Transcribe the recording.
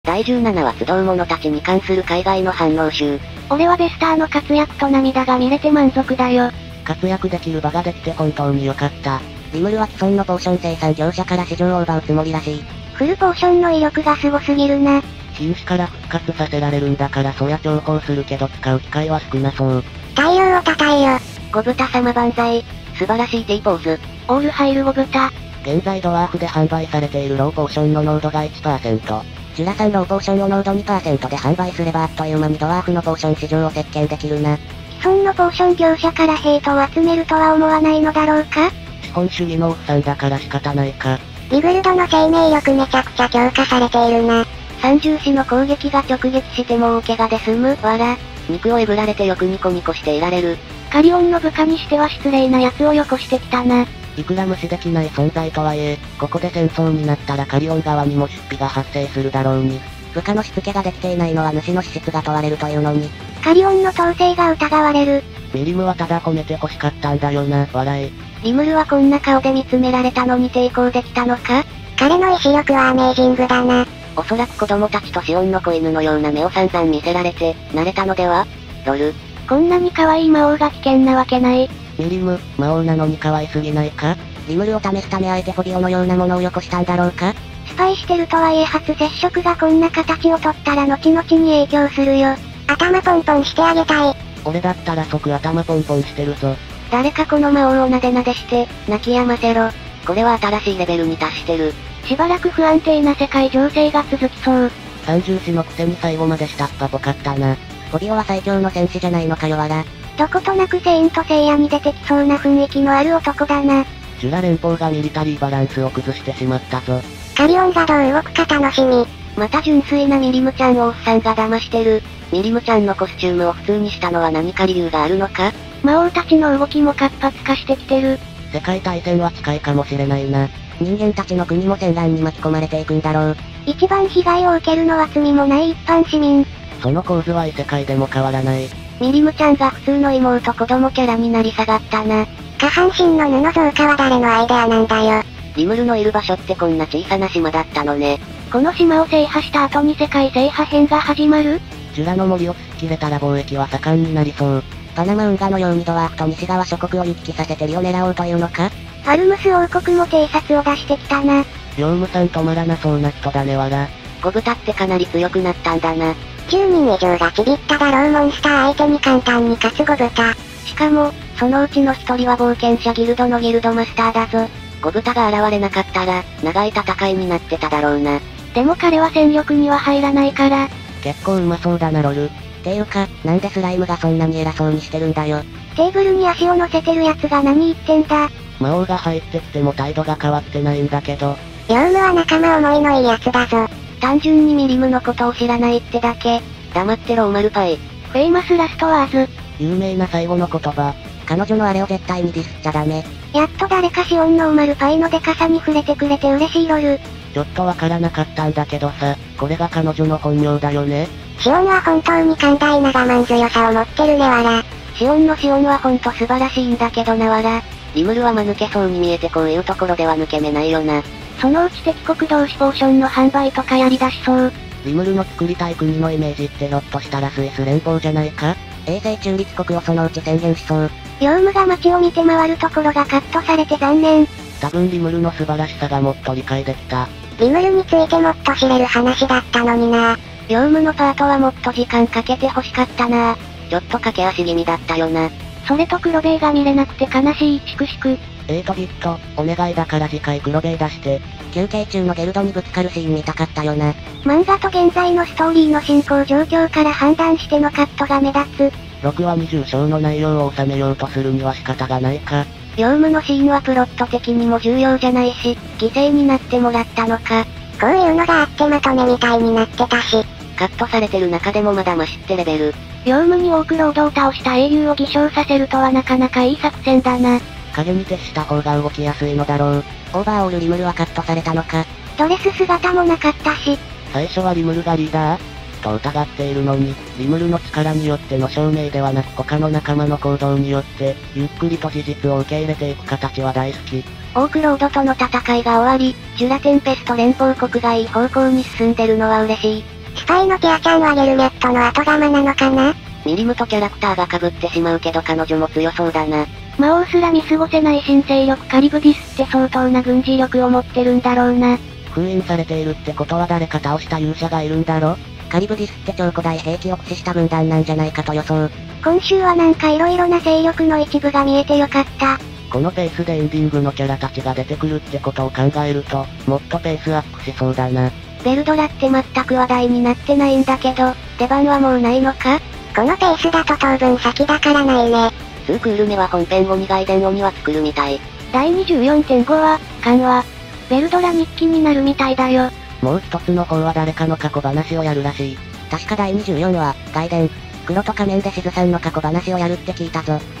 第17話集う者たちに関する海外の反応集。 俺はベスターの活躍と涙が見れて満足だよ。 活躍できる場ができて本当に良かった。 リムルは既存のポーション生産業者から市場を奪うつもりらしい。 フルポーションの威力がすごすぎるな。 瀕死から復活させられるんだからそりゃ重宝するけど使う機会は少なそう。 太陽をたたえよ。 ゴブタ様万歳。素晴らしい T ポーズ。 オールハイルゴブタ。 現在ドワーフで販売されているローポーションの濃度が 1%。 ジュラさんローポーションを濃度 2% で販売すればあっという間にドワーフのポーション市場を席巻できるな。 既存のポーション業者からヘイトを集めるとは思わないのだろうか。 資本主義のおっさんだから仕方ないか。 リブルドの生命力めちゃくちゃ強化されているな。 三重視の攻撃が直撃しても大怪我で済む。わら。肉をえぐられてよくニコニコしていられる。 カリオンの部下にしては失礼な奴をよこしてきたな。 いくら無視できない存在とはいえ、ここで戦争になったらカリオン側にも出費が発生するだろうに。 部下のしつけができていないのは主の資質が問われるというのに。 カリオンの統制が疑われる。 ミリムはただ褒めて欲しかったんだよな、笑い。 リムルはこんな顔で見つめられたのに抵抗できたのか？ 彼の意志力はアメージングだな。 おそらく子供たちとシオンの子犬のような目を散々見せられて、慣れたのでは？ロル。 こんなに可愛い魔王が危険なわけない。 ミリム、魔王なのに可愛すぎないか？ リムルを試すためあえてフォビオのようなものをよこしたんだろうか？ スパイしてるとはいえ初接触がこんな形をとったら後々に影響するよ。頭ポンポンしてあげたい。 俺だったら即頭ポンポンしてるぞ。 誰かこの魔王をなでなでして、泣き止ませろ。これは新しいレベルに達してる。 しばらく不安定な世界情勢が続きそう。 三重視のくせに最後まで下っ端ぽかったな。 フォビオは最強の戦士じゃないのかよわら。 どことなくセイントセイヤに出てきそうな雰囲気のある男だな。 ジュラ連邦がミリタリーバランスを崩してしまったぞ。 カリオンがどう動くか楽しみ。 また純粋なミリムちゃんをおっさんが騙してる。ミリムちゃんのコスチュームを普通にしたのは何か理由があるのか？ 魔王たちの動きも活発化してきてる。 世界大戦は近いかもしれないな。 人間たちの国も戦乱に巻き込まれていくんだろう。 一番被害を受けるのは罪もない一般市民。 その構図は異世界でも変わらない。 ミリムちゃんが普通の妹子供キャラになり下がったな。 下半身の布増加は誰のアイデアなんだよ。 リムルのいる場所ってこんな小さな島だったのね。 この島を制覇した後に世界制覇編が始まる？ ジュラの森を突き切れたら貿易は盛んになりそう。 パナマ運河のようにドワーフと西側諸国を行き来させて利を狙おうというのか？ ファルムス王国も偵察を出してきたな。 ヨウムさん止まらなそうな人だねわら。 ゴブタってかなり強くなったんだな。 10人以上がちびっただろうモンスター相手に簡単に勝つゴブタ。 しかも、そのうちの一人は冒険者ギルドのギルドマスターだぞ。ゴブタが現れなかったら、長い戦いになってただろうな。 でも彼は戦力には入らないから。 結構うまそうだなロル。 ていうか、なんでスライムがそんなに偉そうにしてるんだよ。 テーブルに足を乗せてるやつが何言ってんだ。 魔王が入ってきても態度が変わってないんだけど。 ヨウムは仲間思いのいいやつだぞ。 単純にミリムのことを知らないってだけ。黙ってろオマルパイ。 フェイマスラストワーズ。 有名な最後の言葉。 彼女のあれを絶対にディスっちゃダメ。 やっと誰かシオンのオマルパイのデカさに触れてくれて嬉しいロル。 ちょっとわからなかったんだけどさ、これが彼女の本名だよね。 シオンは本当に寛大な我慢強さを持ってるねわら。 シオンはほんと素晴らしいんだけどなわら。リムルは間抜けそうに見えてこういうところでは抜け目ないよな。 そのうち敵国同士ポーションの販売とかやり出しそう。 リムルの作りたい国のイメージってひょっとしたらスイス連邦じゃないか？ 永世中立国をそのうち宣言しそう。 ヨウムが街を見て回るところがカットされて残念。 多分リムルの素晴らしさがもっと理解できた。 リムルについてもっと知れる話だったのにな。 ヨウムのパートはもっと時間かけて欲しかったな。ちょっと駆け足気味だったよな。 それと黒ベイが見れなくて悲しいチクシク。 ビット、お願いだから次回黒ベイ出して。 休憩中のゲルドにぶつかるシーン見たかったよな。 漫画と現在のストーリーの進行状況から判断してのカットが目立つ。 6話20章の内容を収めようとするには仕方がないか。 ヨウムのシーンはプロット的にも重要じゃないし、犠牲になってもらったのか。 こういうのがあってまとめみたいになってたし。 カットされてる中でもまだマシってレベル。 ヨウムにオークロードを倒した英雄を偽証させるとはなかなかいい作戦だな。 影に徹した方が動きやすいのだろう。 オーバーオールリムルはカットされたのか。 ドレス姿もなかったし。 最初はリムルがリーダーと疑っているのに、リムルの力によっての証明ではなく他の仲間の行動によって、ゆっくりと事実を受け入れていく形は大好き。 オークロードとの戦いが終わり、ジュラテンペスト連邦国がいい方向に進んでるのは嬉しい。 スパイのティアちゃんはレルメットの後釜なのかな？ ミリムとキャラクターが被ってしまうけど彼女も強そうだな。 魔王すら見過ごせない新勢力カリブディスって相当な軍事力を持ってるんだろうな。 封印されているってことは誰か倒した勇者がいるんだろ？ カリブディスって超古代兵器を駆使した軍団なんじゃないかと予想。 今週はなんか色々な勢力の一部が見えてよかった。 このペースでエンディングのキャラたちが出てくるってことを考えると、もっとペースアップしそうだな。 ベルドラって全く話題になってないんだけど、出番はもうないのか？ このペースだと当分先だからないね。 2クール目は本編鬼外伝鬼は作るみたい。 第 24.5 話、緩和。ベルドラ日記になるみたいだよ。 もう一つの方は誰かの過去話をやるらしい。 確か第24話、外伝。黒と仮面でしずさんの過去話をやるって聞いたぞ。